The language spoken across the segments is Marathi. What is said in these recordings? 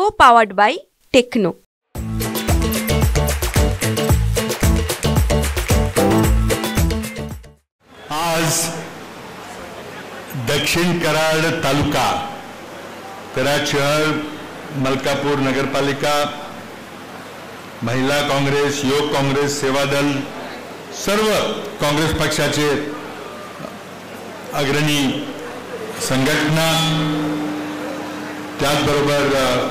co-powered by Techno. आज दक्षिण कराड तालुका, कराड शहर, मलकापूर नगरपालिका, महिला काँग्रेस, युवक काँग्रेस, सेवादल, सर्व काँग्रेस पक्षाचे अग्रणी संघटना, त्याचबरोबर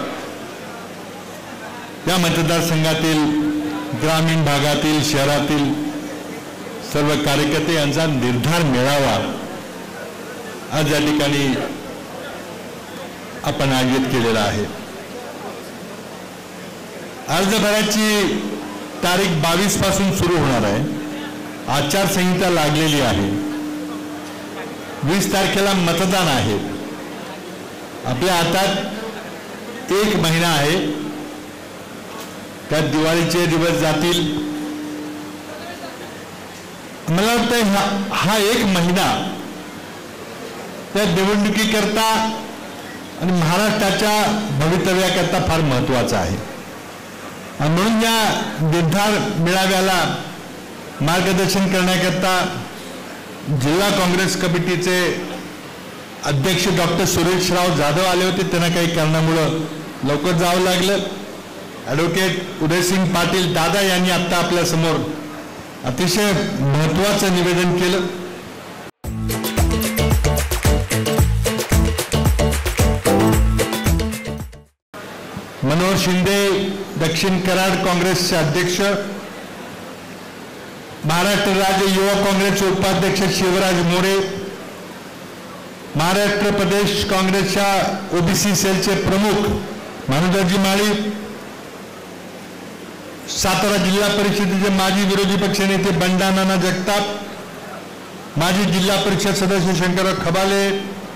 या मतदारसंघातील ग्रामीण भागातील, शहरातील सर्व कार्यकर्ते यांचा निर्धार मेळावा आज या ठिकाणी आपण आयोजित केलेला आहे. अर्ज भरायची तारीख 22 पासून सुरू होणार आहे. आचारसंहिता लागलेली आहे. 20 तारखेला मतदान आहे. आपल्या हातात 1 महिना आहे. त्यात दिवाळीचे दिवस जातील. मला वाटतं हा 1 महिना त्या निवडणुकीकरता आणि महाराष्ट्राच्या भवितव्याकरता फार महत्त्वाचा आहे. आणि म्हणून या निर्धार मेळाव्याला मार्गदर्शन करण्याकरता जिल्हा काँग्रेस कमिटीचे अध्यक्ष डॉक्टर सुरेशराव जाधव आले होते. त्यांना काही कारणामुळे लवकर जावं लागलं. ॲडव्होकेट उदयसिंग पाटील दादा यांनी आता आपल्या समोर अतिशय महत्त्वाचं निवेदन केलं. मनोहर शिंदे, दक्षिण कराड काँग्रेसचे अध्यक्ष, महाराष्ट्र राज्य युवा काँग्रेसचे उपाध्यक्ष शिवराज मोरे, महाराष्ट्र प्रदेश काँग्रेसच्या ओबीसी सेलचे प्रमुख भानुदाजी माळी, सातारा जिल्हा परिषदेचे माजी विरोधी पक्षनेते बंडानाना जगताप, माजी जिल्हा परिषद सदस्य शंकरराव खबाले,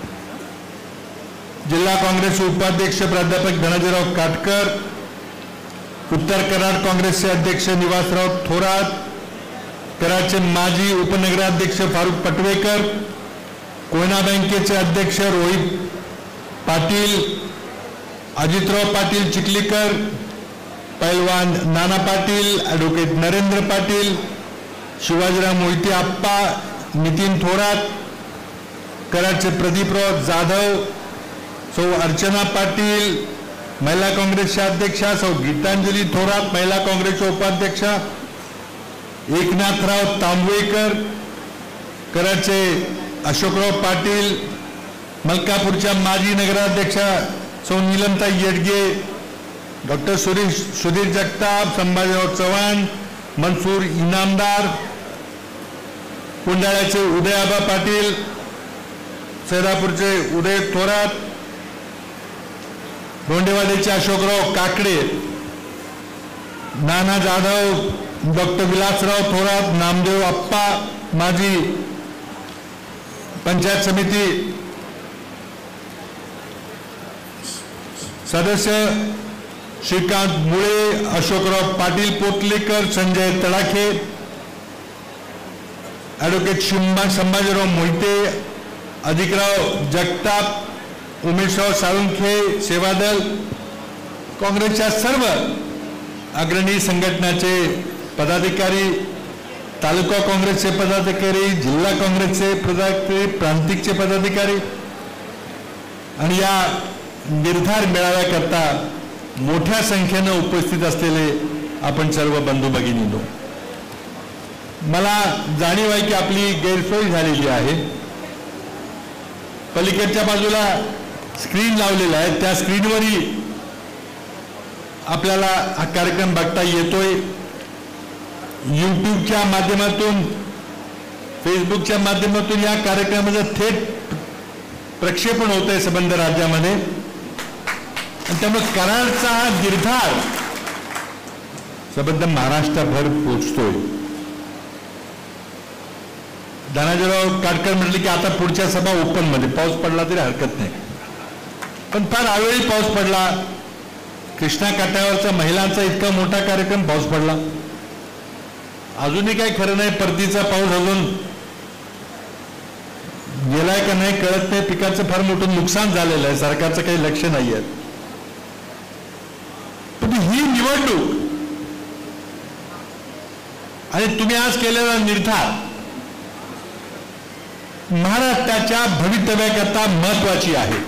जिल्हा काँग्रेस उपाध्यक्ष प्राध्यापक धनंजयराव काटकर, उत्तर कराड काँग्रेसचे अध्यक्ष निवासराव थोरात, कराडचे माजी उपनगराध्यक्ष फारुख पटवेकर, कोयना बँकेचे अध्यक्ष रोहित पाटील, अजितराव पाटील चिखलीकर, पैलवान नाना पाटील, ॲडव्होकेट नरेंद्र पाटील, शिवाजीराव मोहिते आप्पा, नितीन थोरात, कराडचे प्रदीपराव जाधव, सौ अर्चना पाटील, महिला काँग्रेसच्या अध्यक्षा सौ गीतांजली थोरात, महिला काँग्रेसच्या उपाध्यक्षा एकनाथराव तांबवेकर, कराडचे अशोकराव पाटील, मलकापूरच्या माजी नगराध्यक्षा सौ नीलमताई येडगे, डॉक्टर सुधीर जगताप, संभाजीराव चव्हाण, मनसूर इनामदार, कुंडाळ्याचे उदयाबा पाटील, सैदापूरचे उदय थोरात, रोंडेवाडीचे अशोकराव काकडे, नाना जाधव, डॉक्टर विलासराव थोरात, नामदेव आप्पा, माजी पंचायत समिती सदस्य श्रीकांत मुळे, अशोकराव पाटील पोतलेकर, संजय तडाखे, ॲडव्होकेट संभाजीराव मोहिते, अधिकराव जगताप, उमेशराव साळुंखे, सेवादल, काँग्रेसच्या सर्व अग्रणी संघटनाचे पदाधिकारी, तालुका काँग्रेसचे पदाधिकारी, जिल्हा काँग्रेसचे पदाधिकारी, प्रांतिकचे पदाधिकारी आणि या निर्धार मेळाव्याकरता मोठ्या संख्येने उपस्थित असलेले आपण सर्व बंधू भगिनींनो, मला जाणीव आहे की आपली गैरसोय झालेली आहे. पलीकडच्या बाजूला स्क्रीन लावलेला आहे. त्या स्क्रीनवरही आपल्याला हा कार्यक्रम बघता येतोय. यूट्यूबच्या माध्यमातून, फेसबुकच्या माध्यमातून या कार्यक्रमाचं थेट प्रक्षेपण होत आहे संबंध राज्यामध्ये. आणि त्यामुळे कराडचा हा निर्धार संबंध महाराष्ट्रभर पोचतोय. धनाजीराव काटकर म्हटले की आता पुढच्या सभा ओपन मध्ये, पाऊस पडला तरी हरकत नाही. पण फार अवेळी पाऊस पडला. कृष्णा काठावरचा महिलांचा इतका मोठा कार्यक्रम, पाऊस पडला. अजूनही काही खरं नाही, परतीचा पाऊस अजून गेलाय का नाही कळत नाही. पिकाचं फार मोठं नुकसान झालेलं आहे. सरकारचं काही लक्ष नाही आहे. पण ही निवडणूक आणि तुम्ही आज केलेला निर्धार महाराष्ट्राच्या भवितव्याकरता महत्वाची आहे.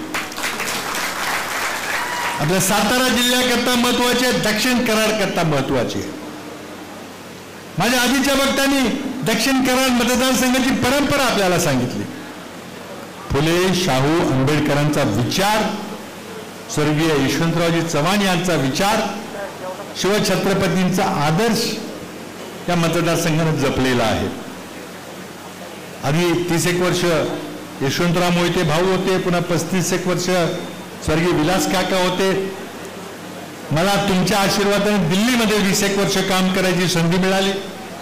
आपल्या सातारा जिल्ह्याकरता महत्वाची आहे, दक्षिण कराड करता महत्वाची आहे. माझ्या आधीच्या वक्त्यांनी दक्षिण कराड मतदारसंघाची परंपरा आपल्याला सांगितली. फुले शाहू आंबेडकरांचा विचार, स्वर्गीय यशवंतरावजी चव्हाण यांचा विचार, शिवछत्रपतींचा आदर्श या मतदारसंघाने जपलेला आहे. आधी 30 वर्ष यशवंतराव मोहिते भाऊ होते, पुन्हा 35 वर्ष स्वर्गीय विलास काका होते. मला तुमच्या आशीर्वादाने दिल्लीमध्ये 20 वर्ष काम करायची संधी मिळाली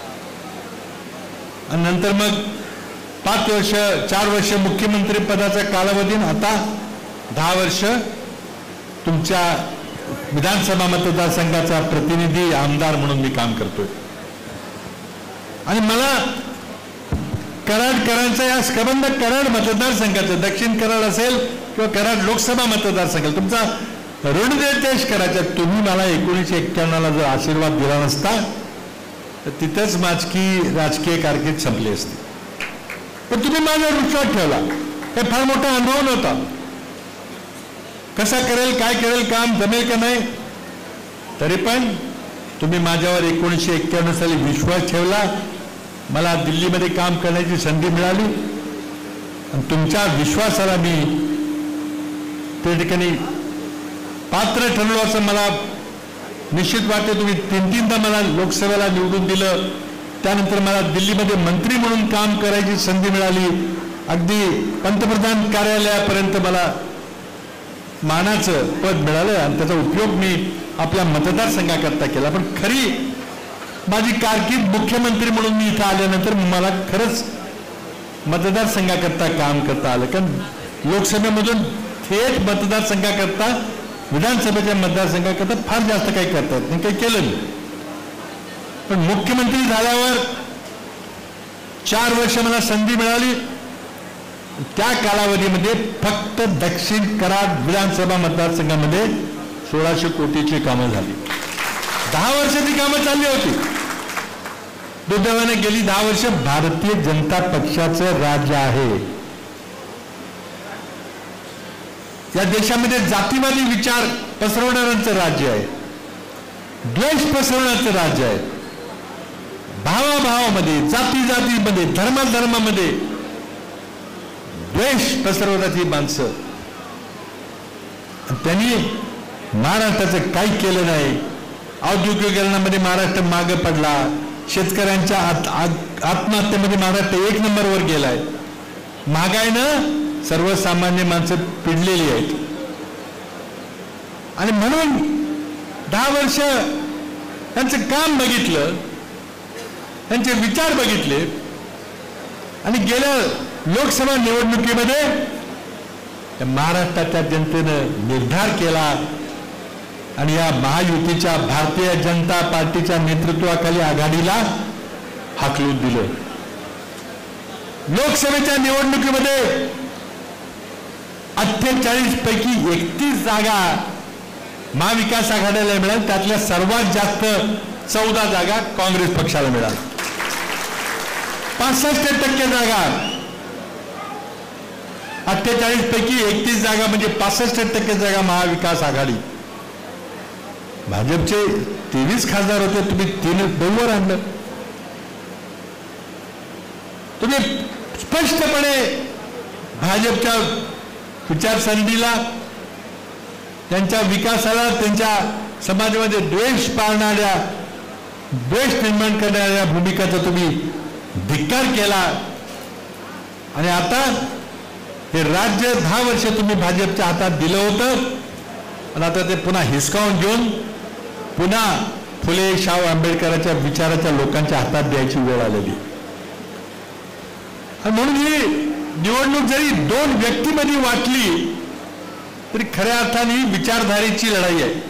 आणि नंतर मग 5 वर्ष 4 वर्ष मुख्यमंत्री पदाचा कालावधी, आता 10 वर्ष तुमच्या विधानसभा मतदारसंघाचा प्रतिनिधी आमदार म्हणून मी काम करतोय. आणि मला कराडकरांचा या सबंध कराड मतदारसंघाचं, दक्षिण कराड असेल किंवा कराड लोकसभा मतदारसंघ, तुमचा ऋणदेश करायचा. तुम्ही मला 1991ला जर आशीर्वाद दिला नसता तर तिथंच माझी राजकीय कारकीर्द संपली असती. पण तुम्ही माझ्यावर विश्वास ठेवला. हे फार मोठा अनुभव नव्हता. कसा करेल, काय करेल, काम जमेल का नाही, तरी पण तुम्ही माझ्यावर 1991 साली विश्वास ठेवला. मला दिल्लीमध्ये काम करण्याची संधी मिळाली आणि तुमच्या विश्वासाला मी त्या ठिकाणी पात्र ठरलो असं मला निश्चित वाटते. तुम्ही 3-3दा मला लोकसभेला निवडून दिलं. त्यानंतर मला दिल्लीमध्ये मंत्री म्हणून काम करायची संधी मिळाली. अगदी पंतप्रधान कार्यालयापर्यंत मला मानाचं पद मिळालं आणि त्याचा उपयोग मी आपल्या मतदारसंघाकरता केला. पण खरी माझी कारकीर्द मुख्यमंत्री म्हणून मी इथं आल्यानंतर मला खरंच मतदारसंघाकरता काम करता आलं. कारण लोकसभेमधून थेट मतदारसंघाकरता, विधानसभेच्या मतदारसंघाकरता फार जास्त काही करता येत नाही, काही केलं नाही. पण मुख्यमंत्री झाल्यावर 4 वर्ष मला संधी मिळाली. त्या कालावधीमध्ये फक्त दक्षिण कराड विधानसभा मतदारसंघामध्ये 1600 कोटीची कामं झाली. 10 वर्ष ती कामं चालली होती. दुर्दैवाने गेली 10 वर्ष भारतीय जनता पक्षाचं राज्य आहे. या देशामध्ये जातीवादी विचार पसरवणाऱ्यांचं राज्य आहे, द्वेष पसरवण्याचं राज्य आहे. भावाभावामध्ये, जातीमध्ये, धर्मामध्ये द्वेष पसरवण्याची माणसं, त्यांनी महाराष्ट्राचं काही केलं नाही. औद्योगिकरणामध्ये महाराष्ट्र मागे पडला. शेतकऱ्यांच्या आत्महत्येमध्ये महाराष्ट्र 1 नंबरवर गेलाय. महागाईनं सर्वसामान्य माणसं पिडलेली आहेत. आणि म्हणून 10 वर्ष त्यांचं काम बघितलं, त्यांचे विचार बघितले आणि गेल्या लोकसभा निवडणुकीमध्ये महाराष्ट्राच्या जनतेनं निर्धार केला आणि या महायुतीच्या भारतीय जनता पार्टीच्या नेतृत्वाखाली आघाडीला हाकलून दिलं. लोकसभेच्या निवडणुकीमध्ये 48 पैकी 31 जागा महाविकास आघाडीला मिळाल्या. त्यातल्या सर्वात जास्त 14 जागा काँग्रेस पक्षाला मिळाल्या. 65% जागा, 48 पैकी 31 जागा म्हणजे 65% जागा महाविकास आघाडी. भाजपचे 23 खासदार होते, तुम्ही 2वर आणलं. तुम्ही स्पष्टपणे भाजपच्या विचारसरणीला, त्यांच्या विकासाला, त्यांच्या समाजामध्ये द्वेष पाळणाऱ्या, द्वेष निर्माण करणाऱ्या भूमिकाचा तुम्ही धिक्कार केला. आणि आता हे राज्य 10 वर्ष तुम्ही भाजपच्या हातात दिलं होतं आणि आता ते पुन्हा हिसकावून घेऊन पुन्हा फुले शाहू आंबेडकरांच्या विचाराच्या लोकांच्या हातात द्यायची वेळ आलेली. आणि म्हणून ही निवडणूक जरी 2 व्यक्तीमध्ये वाटली तरी खऱ्या अर्थाने ही विचारधारेची लढाई आहे.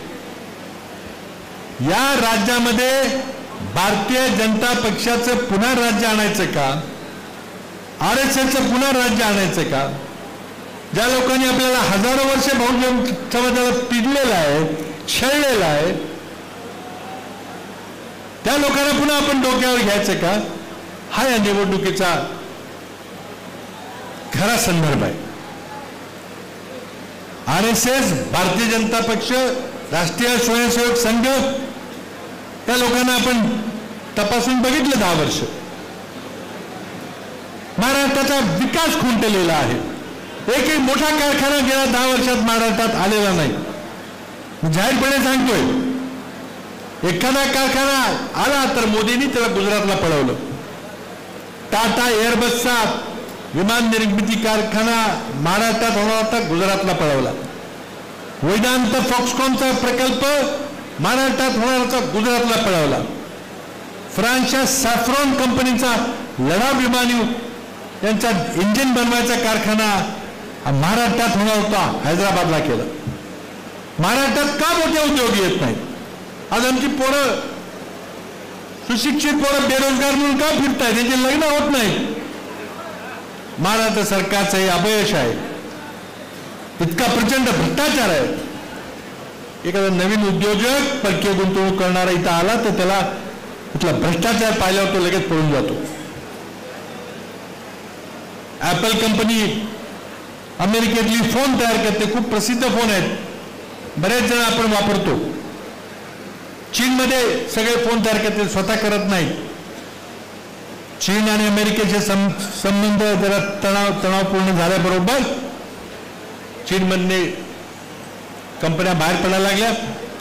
या राज्यामध्ये भारतीय जनता पक्षाचं पुन्हा राज्य आणायचं का, RSSचं पुन्हा राज्य आणायचं का? ज्या लोकांनी आपल्याला हजारो वर्ष बहुजन समाजाला पिडलेलं आहे, छळलेलं आहे, त्या लोकांना पुन्हा आपण डोक्यावर घ्यायचं का? हा या निवडणुकीचा खरा संदर्भ आहे. RSS, भारतीय जनता पक्ष, राष्ट्रीय स्वयंसेवक संघ, त्या लोकांना आपण तपासून बघितलं 10 वर्ष. महाराष्ट्राचा विकास खुंटलेला आहे. एकही मोठा कारखाना गेल्या 10 वर्षात महाराष्ट्रात आलेला नाही. जाहीरपणे सांगतोय, एखादा कारखाना आला तर मोदींनी त्याला गुजरातला पळवलं. टाटा एअरबसचा विमान निर्मिती कारखाना महाराष्ट्रात होणार होता, गुजरातला पळवला. वेदांत फॉक्सकॉनचा प्रकल्प महाराष्ट्रात होणार होता, गुजरातला पळवला. फ्रान्सच्या सॅफ्रॉन कंपनीचा लढाऊ विमान यांचा इंजिन बनवायचा कारखाना महाराष्ट्रात होणार होता, हैदराबादला केला. महाराष्ट्रात का मोठे उद्योग येत नाहीत? आज आमची पोरं, सुशिक्षित पोरं बेरोजगार म्हणून का फिरतायत? त्यांचे लग्न होत नाही. महाराष्ट्र सरकारचं हे अपयश आहे. इतका प्रचंड भ्रष्टाचार आहे. एखादा नवीन उद्योजक परकीय गुंतवणूक करणारा इथं आला तर त्याला इथला भ्रष्टाचार पाहिल्यावर तो लगेच पळून जातो. ऍपल कंपनी अमेरिकेतली फोन तयार करते, खूप प्रसिद्ध फोन आहेत, बरेच जण आपण वापरतो. चीनमध्ये सगळे फोन तयार करते, स्वतः करत नाहीत. चीन आणि अमेरिकेचे संबंध जरा तणावपूर्ण झाल्याबरोबर चीनमधले कंपन्या बाहेर पडायला लागल्या.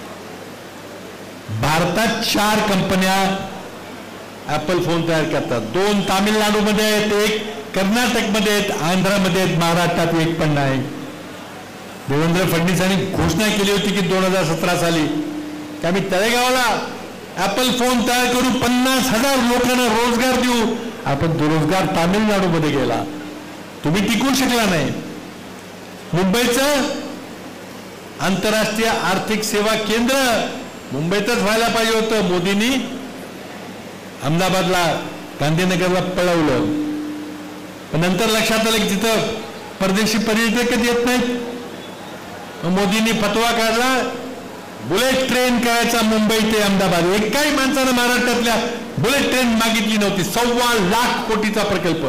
भारतात 4 कंपन्या ऍपल फोन तयार करतात. 2 तामिळनाडूमध्ये आहेत, 1 कर्नाटकमध्ये आहेत, आंध्रामध्ये आहेत, महाराष्ट्रात 1 पण नाही. देवेंद्र फडणवीसांनी घोषणा केली होती की 2017 साली की आम्ही तळेगावला ऍपल फोन तयार करू, 50,000 लोकांना रोजगार देऊ. आपण दुरोजगार तामिळनाडूमध्ये गेला, तुम्ही टिकू शकला नाही. मुंबईचं आंतरराष्ट्रीय आर्थिक सेवा केंद्र मुंबईतच व्हायला पाहिजे होतं. मोदींनी अहमदाबादला, गांधीनगरला पळवलं. पण नंतर लक्षात आलं की तिथं परदेशी पर्यटकच येत नाहीत. मोदींनी फतवा काढला, बुलेट ट्रेन करायचा मुंबई ते अहमदाबाद. एकाही माणसानं महाराष्ट्रातल्या बुलेट ट्रेन मागितली नव्हती. 1.25 लाख कोटीचा प्रकल्प.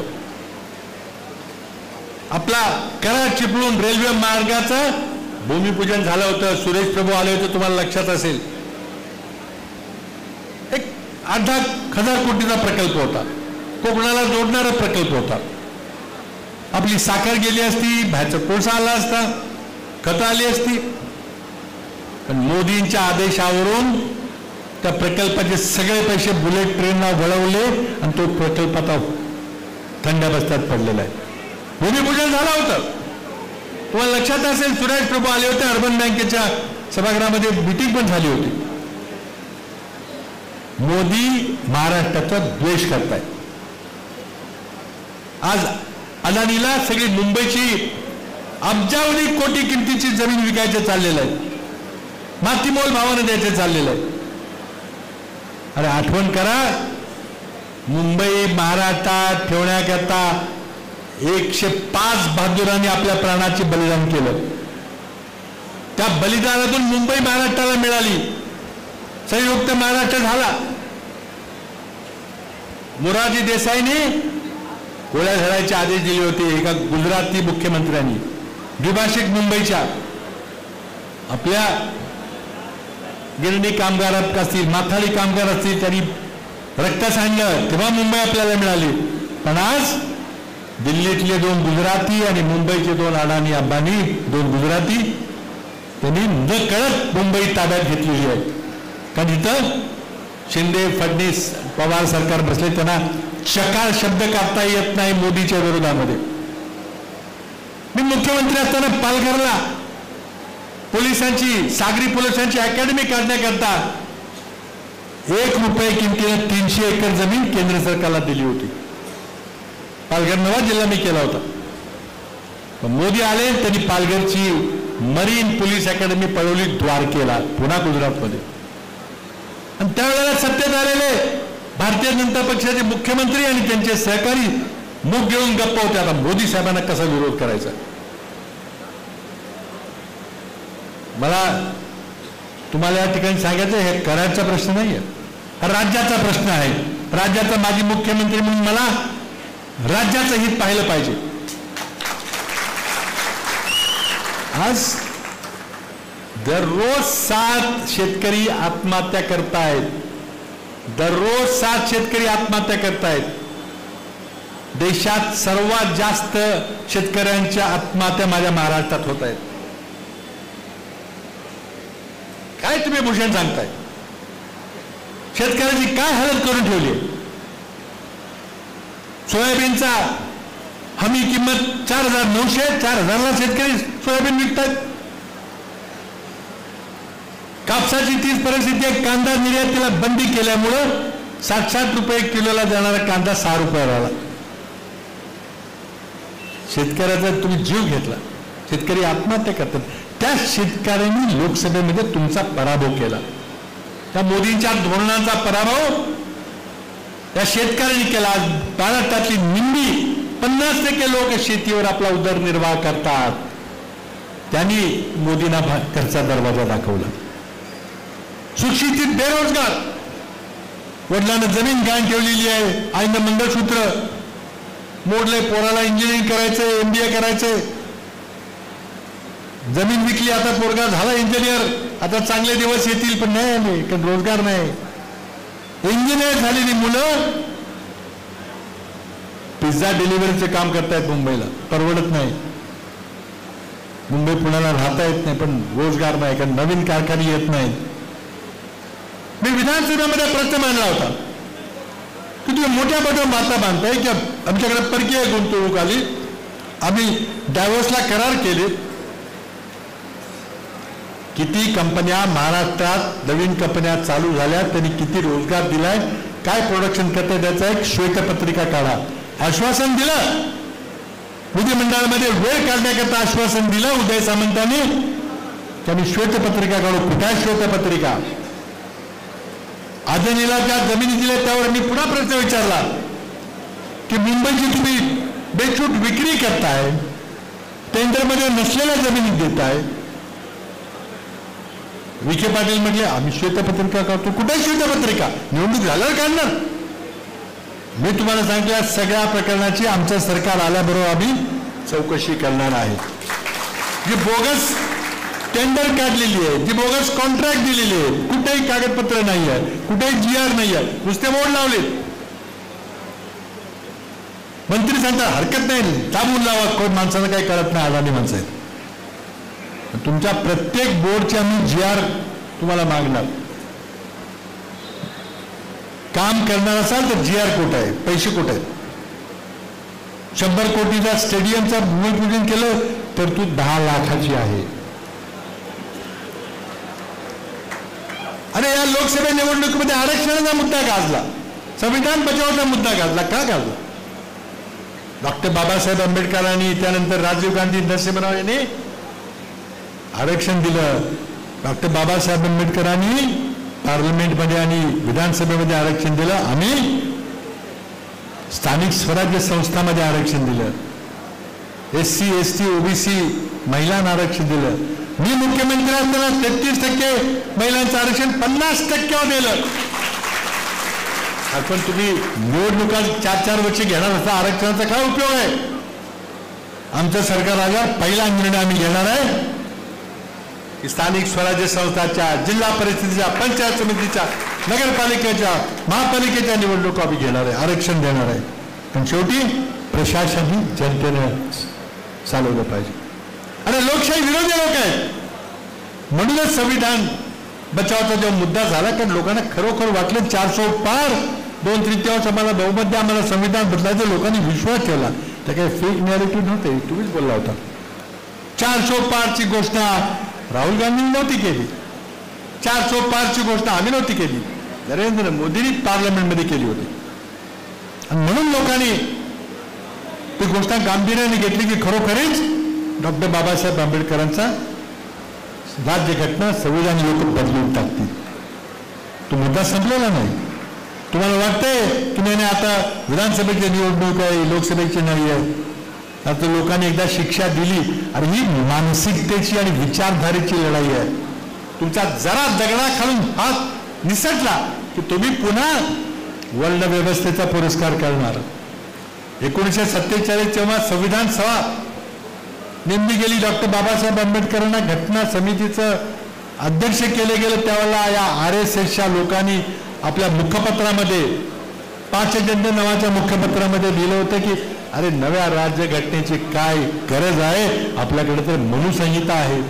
आपला करार चिपळूण रेल्वे मार्गाचं भूमिपूजन झालं होतं. सुरेश प्रभू आले होते, तुम्हाला लक्षात असेल. एक 8,000 कोटीचा प्रकल्प होता, कोकणाला जोडणारा प्रकल्प होता. आपली साखर गेली असती, बाहेरचा कोळसा आला असता, खतं आली असती. पण मोदींच्या आदेशावरून त्या प्रकल्पाचे सगळे पैसे बुलेट ट्रेनला वळवले आणि तो प्रकल्प आता थंड बस्त्यात पडलेला आहे. भूमिपूजन झालं होतं, तुम्हाला लक्षात असेल. सुरेश प्रभू आले होते, अर्बन बँकेच्या सभागृहामध्ये मीटिंग पण झाली होती. मोदी महाराष्ट्राचा द्वेष करतायत. आज अदानीला सगळी मुंबईची अब्जावधी कोटी किमतीची जमीन विकायचे चाललेलं आहे, मातीमोल भावाने द्यायचे चाललेलं आहे. अरे आठवण करा, मुंबई महाराष्ट्रात ठेवण्याकरता 105 बहादुरांनी आपल्या प्राणाचे बलिदान केलं. त्या बलिदानातून मुंबई महाराष्ट्राला मिळाली, संयुक्त महाराष्ट्र झाला. मोरारजी देसाईंनी गोळ्या झाडायचे आदेश दिले होते एका गुजराती मुख्यमंत्र्यांनी. द्विभाषिक मुंबईच्या आपल्या गिरणी कामगार असतील, माथाडी कामगार असतील, त्यांनी रक्त सांडलं, तेव्हा मुंबई आपल्याला मिळाली. पण आज दिल्लीतले 2 गुजराती आणि मुंबईचे 2 अडाणी अंबानी, 2 गुजराती, त्यांनी न कळत मुंबई ताब्यात घेतलेली आहे. कारण इथं शिंदे, फडणवीस, पवार सरकार बसले, त्यांना चकार शब्द काढता येत नाही मोदीच्या विरोधामध्ये. मी मुख्यमंत्री असताना पालघरला पोलिसांची, सागरी पोलिसांची अकॅडमी काढण्याकरता 1 रुपये किमतीनं 300 एकर जमीन केंद्र सरकारला दिली होती. पालघर नवा जिल्हा मी केला होता. पण मोदी आले, त्यांनी पालघरची मरीन पोलीस अकॅडमी पळवली द्वारकेला, पुन्हा गुजरातमध्ये. आणि त्यावेळेला सत्तेत आलेले भारतीय जनता पक्षाचे मुख्यमंत्री आणि त्यांचे सहकारी मुख घेऊन गप्प होते. आता मोदी साहेबांना कसा विरोध करायचा? मला तुम्हाला या ठिकाणी सांगायचं, हे करायचा प्रश्न नाही आहे. राज्याचा प्रश्न आहे. राज्याचा माजी मुख्यमंत्री म्हणून मला राज्याचं हित पाहिलं पाहिजे. आज दररोज 7 शेतकरी आत्महत्या करतायत. दररोज 7 शेतकरी आत्महत्या करतायत. देशात सर्वात जास्त शेतकऱ्यांच्या आत्महत्या माझ्या महाराष्ट्रात होत आहेत. काय तुम्ही भूषण सांगताय? शेतकऱ्याची काय हालत करून ठेवली? सोयाबीनचा हमी किंमत 4,900 4,000ला शेतकरी सोयाबीन विकतात. कापसाची तीच परिस्थिती आहे. कांदा निर्यातीला बंदी केल्यामुळं 60-60 रुपये किलोला जाणारा कांदा 6 रुपये राहिला. शेतकऱ्याचा तुम्ही जीव घेतला. शेतकरी आत्महत्या करतात. त्या शेतकऱ्यांनी लोकसभेमध्ये तुमचा पराभव केला. त्या मोदींच्या धोरणांचा पराभव त्या शेतकऱ्यांनी केला. महाराष्ट्रातली निम्मी 50% लोक शेतीवर आपला उदरनिर्वाह करतात. त्यांनी मोदींना घरचा दरवाजा दाखवला. सुशिक्षित बेरोजगार, वडिलांना जमीन गहाण ठेवलेली आहे, आईनं मंगळसूत्र मोडले, पोराला इंजिनिअरिंग करायचंय, MBA करायचंय, जमीन विकली, आता पोरगा झाला इंजिनियर, आता चांगले दिवस येतील, पण नाही आले कारण रोजगार नाही. इंजिनियर झालेली मुलं पिझ्झा डिलिव्हरीचे काम करतायत मुंबईला, परवडत नाही. मुंबई पुण्याला राहता येत नाही, पण रोजगार नाही कारण नवीन कारखाने येत नाहीत. मी विधानसभेमध्ये प्रश्न मांडला होता की तुम्ही मोठ्या मोठ्या माता बांधताय की आमच्याकडे परकीय गुंतवणूक आली, आम्ही डायव्हर्सला करार केले. किती कंपन्या महाराष्ट्रात नवीन कंपन्या चालू झाल्या, त्यांनी किती रोजगार दिलाय, काय प्रोडक्शन करताय, त्याचा एक श्वेतपत्रिका काढा. आश्वासन दिलं, विधिमंडळामध्ये वेळ काढण्याकरता आश्वासन दिलं उदय सामंतांनी, त्यांनी श्वेतपत्रिका काढू. कुठे आहे श्वेतपत्रिका? अदानीला ज्या जमिनी दिल्या त्यावर मी पुन्हा प्रश्न विचारला की मुंबईची तुम्ही बेछूट विक्री करताय, टेंडरमध्ये नसलेल्या जमिनी देताय. विखे पाटील म्हटले आम्ही श्वेतपत्रिका काढतो. कुठे श्वेतपत्रिका? निवडणूक झाल्यावर काढणार. मी तुम्हाला सांगतो या सगळ्या प्रकरणाची आमचं सरकार आल्याबरोबर आम्ही चौकशी करणार आहे. जी बोगस टेंडर काढलेली आहे, जी बोगस कॉन्ट्रॅक्ट दिलेली आहे, कुठेही कागदपत्र नाही आहे, कुठेही GR नाही आहे, नुसते बोर्ड लावले. मंत्री सांगतात हरकत नाही, दाबून लावा, कोण माणसाला काही कळत नाही, अडाणी माणसं आहेत. तुमच्या प्रत्येक बोर्डचे आम्ही GR तुम्हाला मागणार. काम करणार असाल तर GR कुठं आहे, पैसे कुठे आहेत? 100 कोटीचा स्टेडियमचा भूमिपूजन केलं तर तू 10 लाखाची आहे. अरे या लोकसभा निवडणुकीमध्ये आरक्षणाचा मुद्दा गाजला, संविधान बचावाचा मुद्दा गाजला. का गाजला? डॉक्टर बाबासाहेब आंबेडकरांनी, त्यानंतर राजीव गांधी, नरसिंहराव यांनी आरक्षण दिलं. डॉक्टर बाबासाहेब आंबेडकरांनी पार्लमेंटमध्ये आणि विधानसभेमध्ये आरक्षण दिलं. आम्ही स्थानिक स्वराज्य संस्थांमध्ये आरक्षण दिलं. SC ST OBC महिलांना आरक्षण दिलं. मी मुख्यमंत्री असताना 33% महिलांचं आरक्षण 50% दिलं. पण तुम्ही निवडणुका 4-4 वर्ष घेणार असता, आरक्षणाचा काय उपयोग आहे? आमचं सरकार आल्यावर पहिला निर्णय आम्ही घेणार आहे की स्थानिक स्वराज्य संस्थाच्या, जिल्हा परिषदेच्या, पंचायत समितीच्या, नगरपालिकेच्या, महापालिकेच्या निवडणुका आम्ही घेणार आहे, आरक्षण देणार आहे. पण शेवटी प्रशासन ही जनतेने चालवलं पाहिजे. आणि लोकशाही विरोधी लोक आहेत. म्हणूनच संविधान बचावाचा जो मुद्दा झाला, कारण लोकांना खरोखर वाटलं 400 पार 2/3 आम्हाला बहुमत द्या, आम्हाला संविधान बदलायचं. लोकांनी विश्वास ठेवला. त्या काही फेक नॅरेटिव्ह नव्हते, तुम्हीच बोलला होता. 400 पारची घोषणा राहुल गांधींनी नव्हती केली. 400 पारची घोषणा आम्ही नव्हती केली, नरेंद्र मोदींनी पार्लमेंटमध्ये केली होती. आणि म्हणून लोकांनी ती घोषणा गांभीर्याने घेतली की खरोखरीच डॉक्टर बाबासाहेब आंबेडकरांचा राज्यघटना, संविधान लोक बदलून टाकतील. तो मुद्दा संपलेला नाही. तुम्हाला वाटतंय की नाही आता विधानसभेची निवडणूक आहे, लोकसभेची नाही आहे. आता लोकांनी एकदा शिक्षा दिली. आणि ही मानसिकतेची आणि विचारधारेची लढाई आहे. तुमचा जरा दगडा खालून हात निसटला की तुम्ही पुन्हा वर्ण व्यवस्थेचा पुरस्कार करणार. 1947 जेव्हा संविधान सभा नेमली गेली, डॉक्टर बाबासाहेब आंबेडकरांना घटना समितीचं अध्यक्ष केले गेले, त्यावेळेला या RSSच्या लोकांनी आपल्या मुखपत्रामध्ये 5 एजेंडे नावाच्या मुखपत्रामध्ये लिहिलं होतं की अरे नव्या राज्यघटनेची काय गरज आहे, आपल्याकडे तर मनुसंहिता आहे.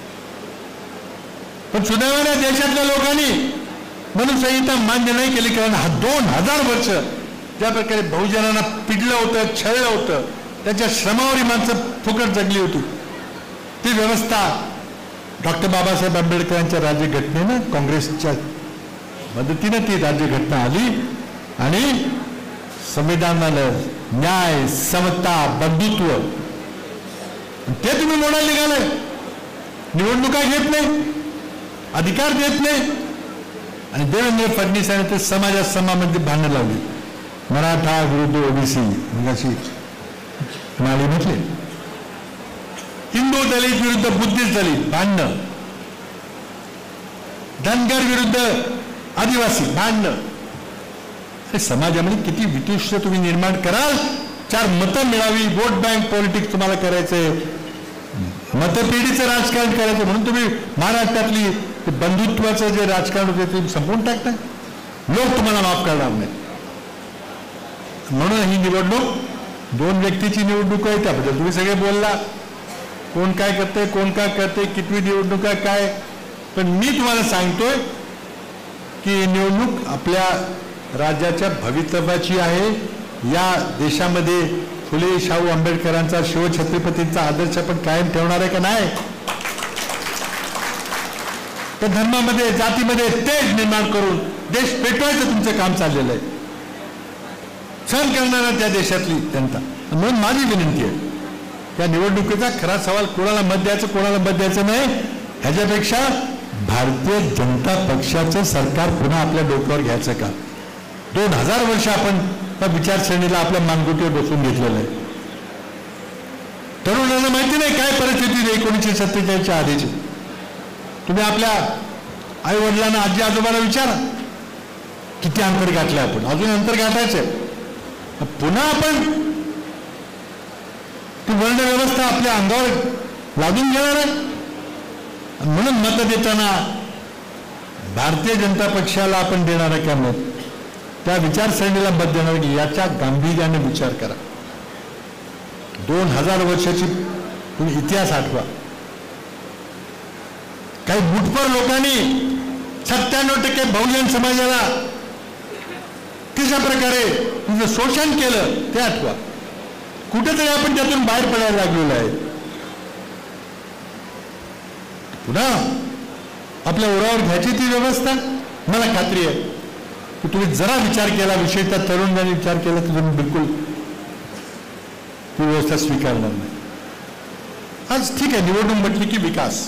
पण सुदैवाने देशातल्या लोकांनी मनुसंहिता मान्य नाही केली, कारण 2000 वर्ष ज्या प्रकारे बहुजनांना पिडलं होतं, छळलं होतं, त्याच्या श्रमावर माणसं फुकट जगली होती, ती व्यवस्था डॉक्टर बाबासाहेब आंबेडकरांच्या राज्यघटनेनं, काँग्रेसच्या मदतीनं ती राज्यघटना आली आणि संविधानानं न्याय, समता, बंधुत्व ते तुम्ही मोडायला निघाले. निवडणुका घेत नाही, अधिकार देत नाही, आणि देवेंद्र फडणवीसांनी ते समाजामध्ये भांडण लावली. मराठा विरुद्ध ओबीसी अशी नाली म्हटले, हिंदू दलित विरुद्ध बुद्धिस्ट दलित भांडणं, धनगर विरुद्ध आदिवासी भांडणं. हे समाजामध्ये किती वितुष्ट तुम्ही निर्माण कराल. 4 मतं मिळावी, वोट बँक पॉलिटिक्स तुम्हाला करायचंय, मतपेढीचं राजकारण करायचं, म्हणून तुम्ही महाराष्ट्रातली बंधुत्वाचं जे राजकारण होते ते संपवून टाकताय. लोक तुम्हाला माफ करणार नाही. म्हणून ही निवडणूक 2 व्यक्तीची निवडणूक आहे. त्याबद्दल तुम्ही सगळे बोलला, कोण काय करते, कोण काय करते, कितवी निवडणूक आहे काय. पण मी तुम्हाला सांगतोय की निवडणूक आपल्या राज्याच्या भवितव्याची आहे. या देशामध्ये फुले शाहू आंबेडकरांचा, शिवछत्रपतींचा आदर्श आपण कायम ठेवणार आहे का नाही. तर धर्मामध्ये, जातीमध्ये तेढ निर्माण करून देश पेटवायचं तुमचं काम चाललेलं आहे. सहन करणारा त्या देशातली जनता. म्हणून माझी विनंती आहे, या निवडणुकीचा खरा सवाल कोणाला मत द्यायचं, कोणाला मत द्यायचं नाही, ह्याच्यापेक्षा भारतीय जनता पक्षाचं सरकार पुन्हा आपल्या डोक्यावर घ्यायचं का. 2000 वर्ष आपण त्या विचारसरणीला आपल्या मानगुटीवर बसून घेतलेलं आहे. तरुणांना माहिती नाही काय परिस्थिती 1947च्या आधीची. तुम्ही आपल्या आई वडिलांना, आजी आजोबांना विचारा किती अंतर गाठलं आपण, अजून अंतर गाठायचंय. पुन्हा आपण ती वर्ण व्यवस्था आपल्या अंगावर लादून घेणार आहे. म्हणून मत देताना भारतीय जनता पक्षाला आपण देणार आहे का मत, त्या विचारसरणीला मत देणार की याच्या गांभीर्याने विचार करा. 2000 वर्षाची तुम्ही इतिहास आठवा. काही बुटपर लोकांनी 97% बहुजन समाजाला कशा प्रकारे तुझं शोषण केलं ते आठवा. कुठेतरी आपण त्यातून बाहेर पडायला लागलेलो आहे. पुन्हा आपल्या ओरावर घ्यायची ती व्यवस्था. मला खात्री आहे की तुम्ही जरा विचार केला, विशेषतः तरुणांनी विचार केला तर तुम्ही बिलकुल ती व्यवस्था स्वीकारणार नाही. आज ठीक आहे, निवडणूक म्हटली की विकास,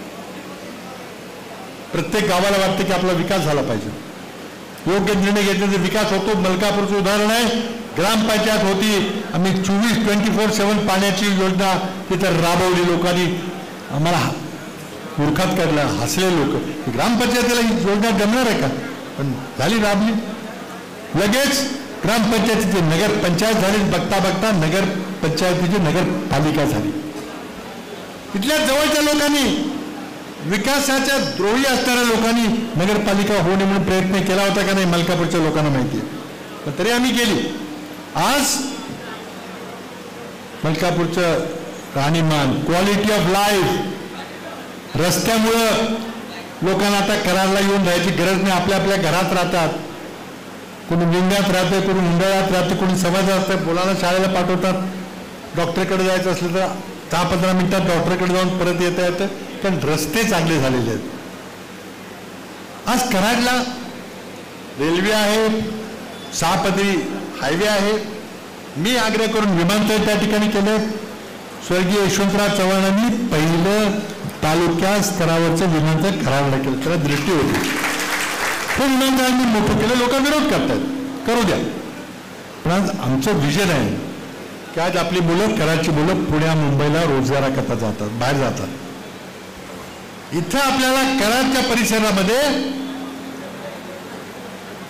प्रत्येक गावाला वाटतं की आपला विकास झाला पाहिजे. योग्य निर्णय घेतल्याचा विकास होतो. मलकापूरचं उदाहरण आहे. ग्रामपंचायत होती, आम्ही 24/7 पाण्याची योजना तिथं राबवली. लोकांनी आम्हाला मूर्खात काढलं, हसले लोक. ग्रामपंचायतीला ही योजना जमणार आहे का, पण झाली, राबली. लगेच ग्रामपंचायतीची नगरपंचायत झाली. बघता बघता नगरपंचायतीची नगरपालिका झाली. तिथल्या जवळच्या लोकांनी, विकासाच्या द्रोही असणाऱ्या लोकांनी नगरपालिका होणे म्हणून प्रयत्न केला होता का नाही, मलकापूरच्या लोकांना माहिती आहे. पण तरी आम्ही केली. आज मलकापूरचं राहणीमान, क्वालिटी ऑफ लाईफ, रस्त्यामुळं लोकांना आता करारला येऊन राहायची गरज नाही. आपल्या आपल्या घरात राहतात. कोणी लिंगात राहते, कोणी मुंडळात राहते, कोणी समाजात राहतं. मुलांना शाळेला पाठवतात. डॉक्टरकडे जायचं असलं तर 10-15 मिनिटात डॉक्टरकडे जाऊन परत येता येतं. पण रस्ते चांगले झालेले आहेत. आज कराडला रेल्वे आहे, 6 पदरी हायवे आहे. मी आग्रह करून विमानतळ त्या ठिकाणी केले. स्वर्गीय यशवंतराव चव्हाणांनी पहिलं तालुक्या स्तरावरचं विमानतळ कराडला केलं. त्याला दृष्टी होती. तो विमानतळांनी मोठं केलं. लोक विरोध करतात, करू द्या. पण आज आमचं विजन आहे की आज आपली मुलं, कराडची मुलं पुण्या मुंबईला रोजगाराकरता जातात, बाहेर जातात. इथं आपल्याला कराडच्या परिसरामध्ये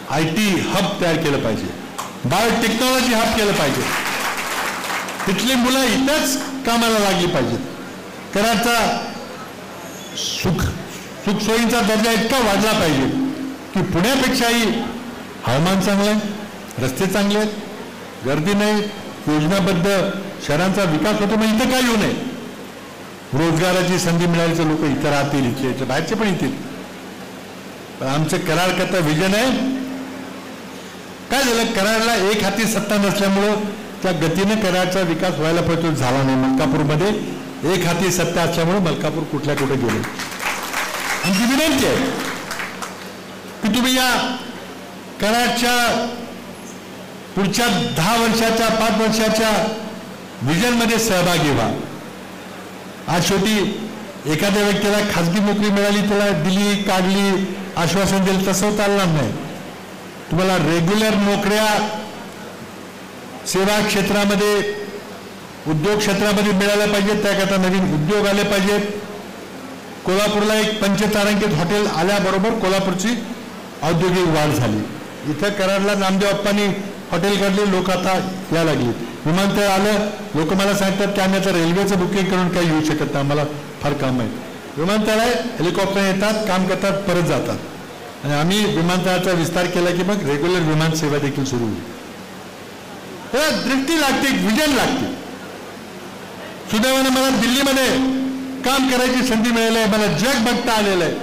IT हब तयार केलं पाहिजे, बायोटेक्नॉलॉजी हब केलं पाहिजे. तिथली मुलं इथंच कामाला लागली पाहिजेत. कराडचा सुखसोयींचा दर्जा इतका वाढला पाहिजे की पुण्यापेक्षाही हवामान चांगलं आहे, रस्ते चांगले आहेत, गर्दी नाही, योजनाबद्ध शहरांचा विकास होतो. मग इथं काय येऊ नये? रोजगाराची संधी मिळाली तर लोक इथं राहतील, इथले बाहेरचे पण येतील. पण आमचं कराड करता विजन आहे. काय झालं, कराडला एक हाती सत्ता नसल्यामुळं त्या गतीनं कराडचा विकास व्हायला पाहिजे, तो झाला नाही. मलकापूरमध्ये एक हाती सत्ता असल्यामुळे मलकापूर कुठल्या कुठे गेले. आमची विनंती आहे की तुम्ही या कराडच्या पुढच्या 10 वर्षाच्या 5 वर्षाच्या विजनमध्ये सहभागी व्हा. आज शेवटी एखाद्या व्यक्तीला खाजगी नोकरी मिळाली, त्याला दिली, काढली, आश्वासन दिलं, तसं चालणार नाही. तुम्हाला रेग्युलर नोकऱ्या सेवा क्षेत्रामध्ये, उद्योग क्षेत्रामध्ये मिळाल्या पाहिजेत. त्याकरता नवीन उद्योग आले पाहिजेत. कोल्हापूरला एक पंचतारांकित हॉटेल आल्याबरोबर कोल्हापूरची औद्योगिक वाढ झाली. इथं कराडला नामदेव अप्पांनी हॉटेल काढले, लोक आता या लागली. विमानतळ आलं, लोक मला सांगतात की आम्ही आता रेल्वेचं बुकिंग करून काही येऊ शकत नाही, आम्हाला फार काम आहे. विमानतळ आहे, हेलिकॉप्टर येतात, काम करतात, परत जातात. आणि आम्ही विमानतळाचा विस्तार केला की मग रेग्युलर विमान सेवा देखील सुरू होईल. त्याला दृष्टी लागते, विजन लागते. सुदैवाने मला दिल्लीमध्ये काम करायची संधी मिळाली आहे, मला जग बघता आलेलं आहे.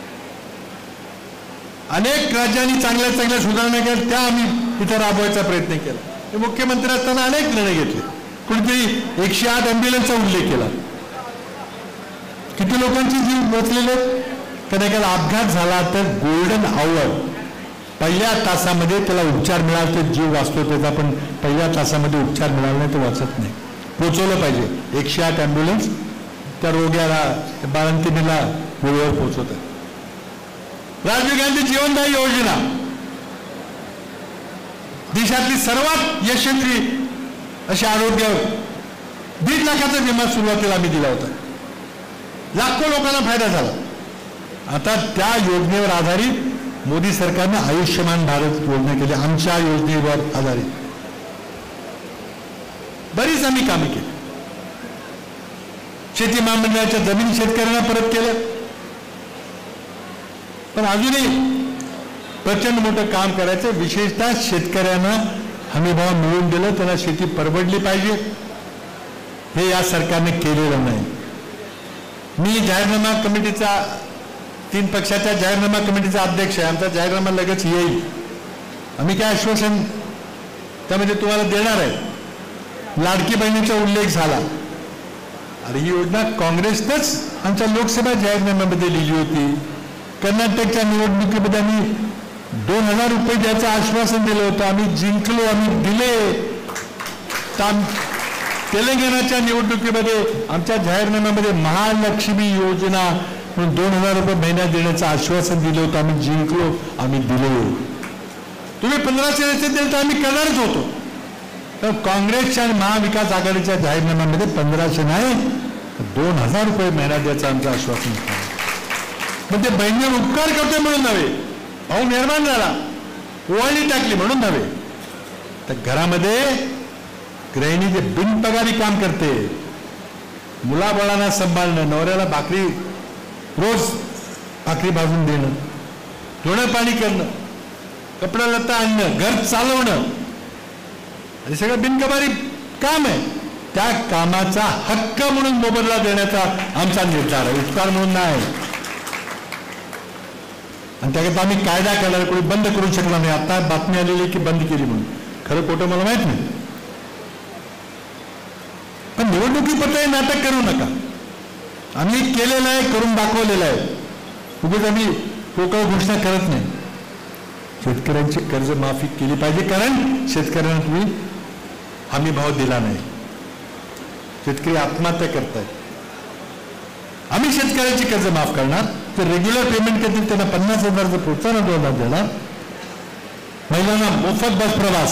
अनेक राज्यांनी चांगल्या चांगल्या सुधारणा केल्या, त्या आम्ही इथं राबवायचा प्रयत्न केला. मुख्यमंत्री असताना अनेक निर्णय घेतले. कुणीतरी 108 ॲम्ब्युलन्सचा उल्लेख केला. किती लोकांचे जीव वाचलेले. कधी एखादा अपघात झाला तर गोल्डन आवर, पहिल्या तासामध्ये त्याला उपचार मिळाला तर जीव वाचतो त्याचा, पण पहिल्या तासामध्ये उपचार मिळाला नाही तर वाचत नाही. पोचवलं पाहिजे. 108 ॲम्ब्युलन्स त्या रोग्याला, बाळंतिणीला वेळेवर पोहोचवतात. राजीव गांधी जीवनदायी योजना देशातली सर्वात यशस्वी अशी आरोग्यावर 1.5 लाखाचा विमा सुरुवातीला आम्ही दिला होता. लाखो लोकांना फायदा झाला. आता त्या योजनेवर आधारित मोदी सरकारने आयुष्यमान भारत योजना केली. आमच्या योजनेवर आधारित बरीच आम्ही कामे केली. शेती महामंडळाच्या जमीन शेतकऱ्यांना परत केलं. पण अजूनही प्रचंड मोठं काम करायचं. विशेषतः शेतकऱ्यांना हमीभाव मिळवून दिलं, त्यांना शेती परवडली पाहिजे, हे या सरकारने केलेलं नाही. मी जाहीरनामा कमिटीचा, 3 पक्षाच्या जाहीरनामा कमिटीचा अध्यक्ष आहे. आमचा जाहीरनामा लगेच येईल. आम्ही काय आश्वासन त्यामध्ये तुम्हाला देणार आहे. लाडकी बहिणीचा उल्लेख झाला. अरे ही योजना काँग्रेसनंच आमच्या लोकसभा जाहीरनाम्यामध्ये लिहिली होती. कर्नाटकच्या निवडणुकीमध्ये आम्ही 2000 रुपये द्यायचं आश्वासन दिलं होतं. आम्ही जिंकलो, आम्ही दिले. तेलंगणाच्या निवडणुकीमध्ये आमच्या जाहीरनाम्यामध्ये महालक्ष्मी योजना म्हणून 2000 रुपये महिन्यात देण्याचं आश्वासन दिलं होतं. आम्ही जिंकलो, आम्ही दिले. तुम्ही 1500 रस्ते दिले तर आम्ही करणारच होतो. तर काँग्रेसच्या आणि महाविकास आघाडीच्या जाहीरनाम्यामध्ये 1500 नाही, 2000 रुपये महिन्यात द्यायचं आमचं आश्वासन होतं. मग ते बहिणीवर उपकार करतोय म्हणून नव्हे, भाऊ निर्माण झाला, ओवाळणी टाकली म्हणून नव्हे. तर घरामध्ये गृहिणी जे बिनपगारी काम करते, मुलाबाळांना सांभाळणं, नवऱ्याला भाकरी, रोज भाकरी भाजून देणं, धुणं पाणी करणं, कपडा लत्ता आणणं, घर चालवणं, हे सगळं बिनपगारी काम आहे. त्या कामाचा हक्क म्हणून मोबदला देण्याचा आमचा निर्धार आहे, उपकार म्हणून नाही. आणि त्याकरता आम्ही कायदा केला, कोणी बंद करू शकला नाही. आता बातमी आलेली की बंद केली म्हणून, खरं खोटं मला माहित नाही. पण निवडणुकीपत्र नाटक करू नका. आम्ही केलेलं आहे, करून दाखवलेलं आहे. उगाच आम्ही पोकळ घोषणा करत नाही. शेतकऱ्यांची कर्ज माफी केली पाहिजे, कारण शेतकऱ्यांना तुम्ही हमी भाव दिला नाही. शेतकरी आत्महत्या करतायत. आम्ही शेतकऱ्यांची कर्ज माफ करणार, तर रेग्युलर पेमेंट करतील त्यांना 50,000चं प्रोत्साहन देणार. महिलांना मोफत बस प्रवास,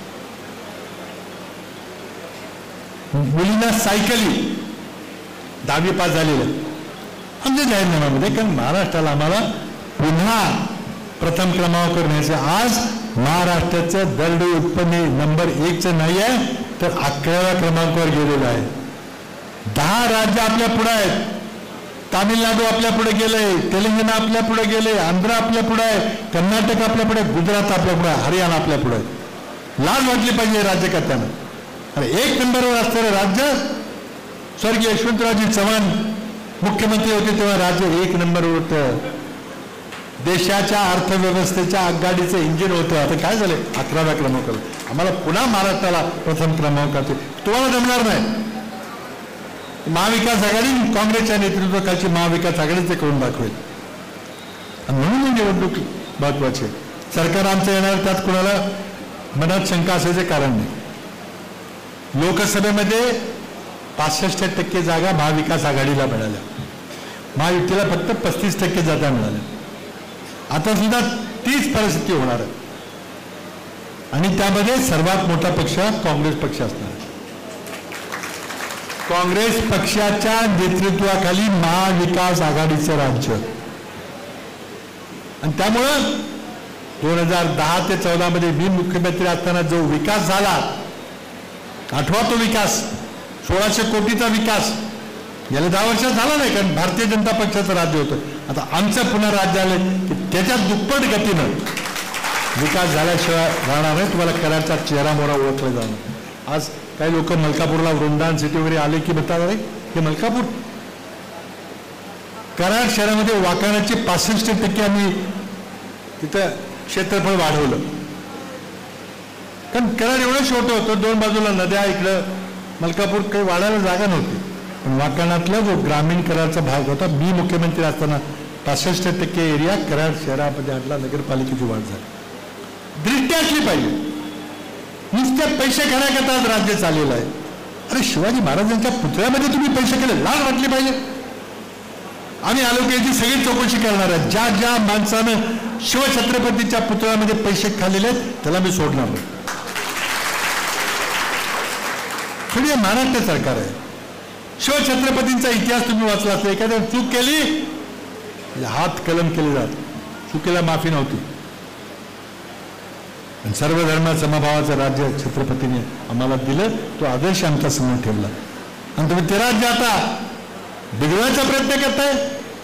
मुलींना सायकली, 10वी पास झालेलं आमच्या जाहीरनाम्यामध्ये. कारण महाराष्ट्राला आम्हाला पुन्हा प्रथम क्रमांकावर न्यायचं. आज महाराष्ट्राचं दरडोई उत्पन्न नंबर 1चं नाही आहे तर 11व्या क्रमांकावर गेलेलं आहे. 10 राज्य आपल्या पुढे आहेत. तामिळनाडू आपल्या पुढे गेलंय, तेलंगणा आपल्या पुढे गेले, आंध्र आपल्या पुढे आहे, कर्नाटक आपल्या पुढे, गुजरात आपल्या पुढे, हरियाणा आपल्या पुढे. लाज वाटली पाहिजे राज्यकर्त्यांना. अरे 1 नंबरवर असणारं राज्य, स्वर्गीय यशवंतरावजी चव्हाण मुख्यमंत्री होते तेव्हा राज्य 1 नंबरवर होतं. देशाच्या अर्थव्यवस्थेच्या आघाडीचं इंजिन होतं. आता काय झालंय 11व्या क्रमांकाला. आम्हाला पुन्हा महाराष्ट्राला प्रथम क्रमांकाचे. तुम्हाला जमणार नाही. महाविकास आघाडी काँग्रेसच्या नेतृत्वाखालची महाविकास आघाडीचे करून दाखवेल. म्हणून ही निवडणूक महत्वाची आहे. सरकार आमचं येणार त्यात कुणाला मनात शंका असायचे कारण नाही. लोकसभेमध्ये 65% जागा महाविकास आघाडीला मिळाल्या, महायुतीला फक्त 35% जागा मिळाल्या. आता सुद्धा तीच परिस्थिती होणार आहे आणि त्यामध्ये सर्वात मोठा पक्ष काँग्रेस पक्ष असणार. काँग्रेस पक्षाच्या नेतृत्वाखाली महाविकास आघाडीचं राज्य आणि त्यामुळं 2010 ते 14 मध्ये मी मुख्यमंत्री असताना जो विकास झाला, आठवा तो विकास, 1600 कोटीचा विकास गेल्या 10 वर्षात झाला नाही, कारण भारतीय जनता पक्षाचं राज्य होतं. आता आमचं पुन्हा राज्य आलं की त्याच्या दुप्पट गतीनं विकास झाल्याशिवाय राहणार नाही. तुम्हाला कराडचा चेहरा मोहरा ओळखला जाणार. आज काही लोक मलकापूरला वृंदावन सिटी वगैरे आले की म्हणतात अरे हे मलकापूर. कराड शहरामध्ये वाकाण्याचे 65% आम्ही तिथं क्षेत्रफळ वाढवलं, कारण कराड एवढं छोटं होतं. 2 बाजूला नद्या, इकडं मलकापूर काही वाढायला जागा नव्हती. पण वाकाणातला जो ग्रामीण कराडचा भाग होता, मी मुख्यमंत्री असताना 65% एरिया कराड शहरामध्ये आणला. नगरपालिकेची वाढ झाली. दृष्टी असली पाहिजे. नुसत्या पैसे खाण्याकरता आज राज्य चाललेलं आहे. अरे शिवाजी महाराजांच्या पुतळ्यामध्ये तुम्ही पैसे केले, लाज वाटली पाहिजे. आम्ही आलो की याची सगळी चौकशी करणार आहे. ज्या ज्या माणसानं शिवछत्रपतीच्या पुतळ्यामध्ये पैसे खाल्लेले आहेत त्याला मी सोडणार नाही. थोडी महाराष्ट्र सरकार आहे. शिवछत्रपतींचा इतिहास तुम्ही वाचला असेल. एखाद्या चूक केली हात कलम केले जात. चुकीला माफी नव्हती. सर्व धर्म समभावाचं राज्य छत्रपतीने आम्हाला दिलं. तो आदर्श आमच्या समोर ठेवला आणि तुम्ही ते राज्य आता बिघडवायचा प्रयत्न करताय.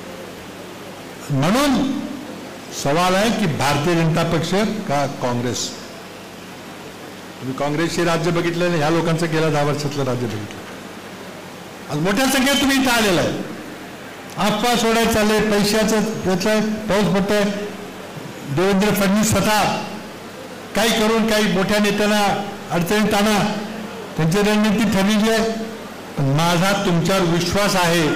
म्हणून सवाल आहे की भारतीय जनता पक्ष का काँग्रेस. तुम्ही काँग्रेसचे राज्य बघितलं नाही, ह्या लोकांचं गेल्या 10 वर्षातलं राज्य बघितलं. आज मोठ्या संख्येत तुम्ही इथं आलेला आहे. अफवा सोडायचं चाललंय, पैशाचं पाऊस पडतोय. देवेंद्र फडणवीस स्वतः काही करून काही मोठ्या नेत्यांना अडचणीत आणा, त्यांची रणनीती ठरलेली आहे. पण माझा तुमच्यावर विश्वास आहे.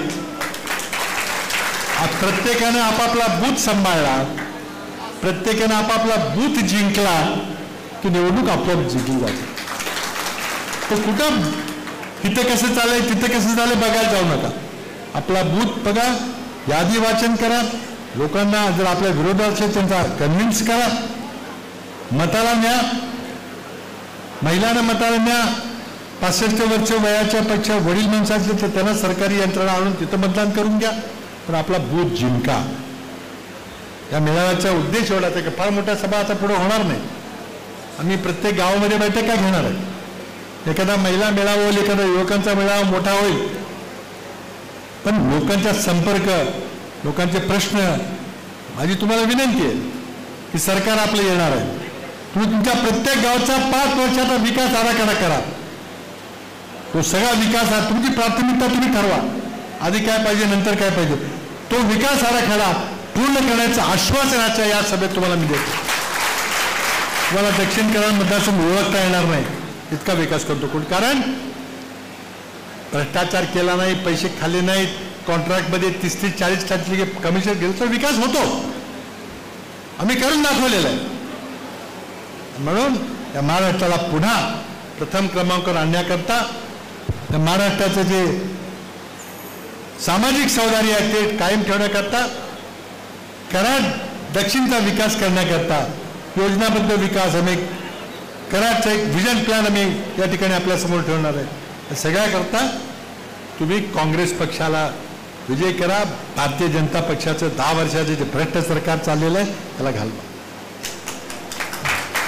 प्रत्येकानं आपापला बूथ सांभाळला, प्रत्येकानं आपापला बूथ जिंकला की निवडणूक आपोआप जिंकली जाते. तर कुठं तिथं कसं चाललंय तिथं कसं चाललंय बघायला जाऊ नका. आपला बूथ बघा, यादी वाचन करा, लोकांना जर आपल्या विरोधात असेल त्यांचा कन्व्हिन्स करा, मताला न्या, महिलांना मताला न्या. 65 वर्ष वयाच्या पेक्षा वडील माणसं असले तर त्यांना सरकारी यंत्रणा आणून तिथं मतदान करून घ्या, पण आपला बूथ जिंका. या मेळाव्याचा उद्देश एवढाच आहे की फार मोठ्या सभा आता पुढे होणार नाही. आम्ही प्रत्येक गावामध्ये बैठका घेणार आहे. एखादा महिला मेळावा होईल, एखादा युवकांचा मेळावा मोठा होईल, पण लोकांचा संपर्क, लोकांचे प्रश्न, माझी तुम्हाला विनंती आहे की सरकार आपलं येणार आहे. तुम्ही तुमच्या प्रत्येक गावचा 5 वर्षाचा विकास आराखडा करा. तो सगळा विकास तुमची प्राथमिकता तुम्ही ठरवा. आधी काय पाहिजे, नंतर काय पाहिजे, तो विकास आराखडा पूर्ण करण्याचं आश्वासनाच्या या सभेत तुम्हाला मी देतो. तुम्हाला दक्षिण कराड मतदारसंघ ओळखता येणार नाही इतका विकास करतो कोण. कारण भ्रष्टाचार केला नाही, पैसे खाल्ले नाहीत, कॉन्ट्रॅक्टमध्ये 30-40% कमिशन गेलं तर विकास होतो. आम्ही करून दाखवलेलं आहे. म्हणून या महाराष्ट्राला पुन्हा प्रथम क्रमांकावर आणण्याकरता, त्या महाराष्ट्राचं जे सामाजिक सहकार्य आहे ते कायम ठेवण्याकरता, कराड दक्षिणचा विकास करण्याकरता योजनाबद्ध विकास आम्ही कराडचं एक विजन प्लॅन आम्ही या ठिकाणी आपल्यासमोर ठेवणार आहे. सगळ्याकरता तुम्ही काँग्रेस पक्षाला विजय करा. भारतीय जनता पक्षाचं 10 वर्षाचे जे भ्रष्ट सरकार चाललेलं आहे त्याला घालवा.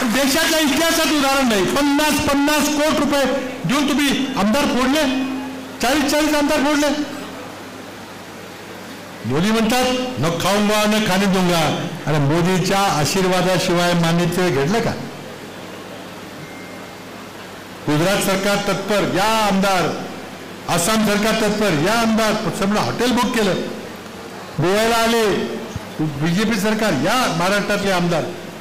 देशाच्या इतिहासात उदाहरण नाही. 50 कोटी रुपये देऊन तुम्ही आमदार फोडले, 40 आमदार फोडले. मोदी म्हणतात न खाऊंगा न खाणे दूंगा. अरे मोदीच्या आशीर्वादाशिवाय मान्यते घडलं का? गुजरात सरकार तत्पर, या आमदार. आसाम सरकार तत्पर, या आमदार. सगळं हॉटेल बुक केलं, गोव्याला आले. बीजेपी सरकार, या महाराष्ट्रातले आमदार.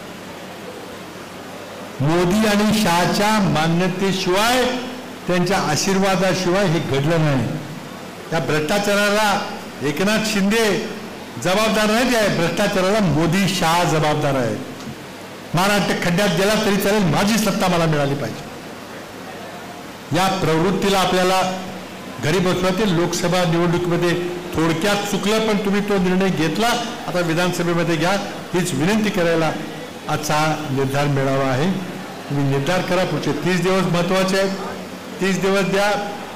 मोदी आणि शहाच्या मान्यतेशिवाय, त्यांच्या आशीर्वादाशिवाय हे घडलं नाही. त्या भ्रष्टाचाराला एकनाथ शिंदे जबाबदार नाही आहे, भ्रष्टाचाराला मोदी शहा जबाबदार आहे. महाराष्ट्र खड्ड्यात गेला तरी चालेल, माझी सत्ता मला मिळाली पाहिजे. या प्रवृत्तीला आपल्याला घरी बसवायचे. लोकसभा निवडणुकीमध्ये थोडक्यात चुकलं, पण तुम्ही तो निर्णय घेतला. आता विधानसभेमध्ये घ्या, हीच विनंती करायला आजचा निर्धार मिळावा आहे. तुम्ही निर्धार करा. पुढचे 30 दिवस महत्वाचे आहेत. 30 दिवस द्या,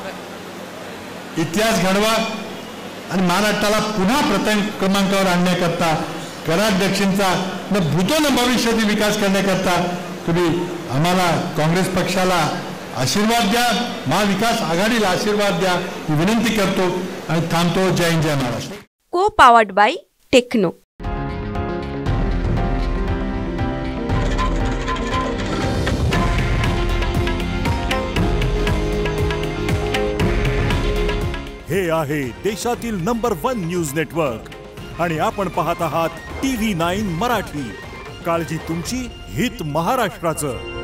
इतिहास घडवा आणि महाराष्ट्राला पुन्हा प्रथम क्रमांकावर आणण्याकरता, कराड दक्षिणचा न भूतो न भविष्यातील विकास करण्याकरता तुम्ही आम्हाला काँग्रेस पक्षाला आशीर्वाद द्या, महाविकास आघाडीला आशीर्वाद द्या ही विनंती करतो आणि थांबतो. जय हिंद, जय महाराष्ट्र. को पावर्ड बाय टेक्नो. हे आहे देशातील नंबर 1 न्यूज नेटवर्क आणि आपण पाहत आहात TV9 मराठी. काळजी तुमची, हित महाराष्ट्राचं.